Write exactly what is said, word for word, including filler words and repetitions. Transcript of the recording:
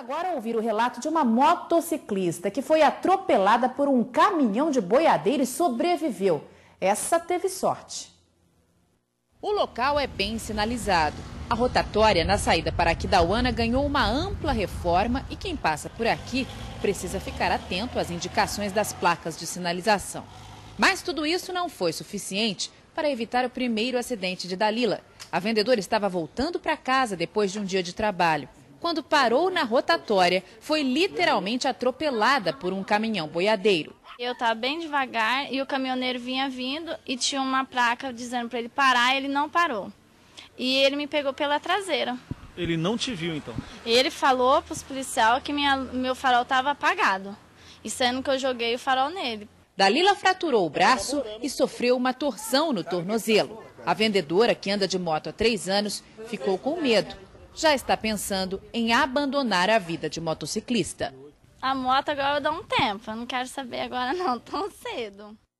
agora ouvir o relato de uma motociclista que foi atropelada por um caminhão de boiadeiro e sobreviveu. Essa teve sorte. O local é bem sinalizado. A rotatória na saída para Aquidauana ganhou uma ampla reforma e quem passa por aqui precisa ficar atento às indicações das placas de sinalização. Mas tudo isso não foi suficiente para evitar o primeiro acidente de Dalila. A vendedora estava voltando para casa depois de um dia de trabalho. Quando parou na rotatória, foi literalmente atropelada por um caminhão boiadeiro. Eu estava bem devagar e o caminhoneiro vinha vindo e tinha uma placa dizendo para ele parar, ele não parou. E ele me pegou pela traseira. Ele não te viu, então? Ele falou para os policiais que minha, meu farol estava apagado, e sendo que eu joguei o farol nele. Dalila fraturou o braço e sofreu uma torção no tornozelo. A vendedora, que anda de moto há três anos, ficou com medo. Já está pensando em abandonar a vida de motociclista. A moto agora eu dou um tempo, eu não quero saber agora não, tão cedo.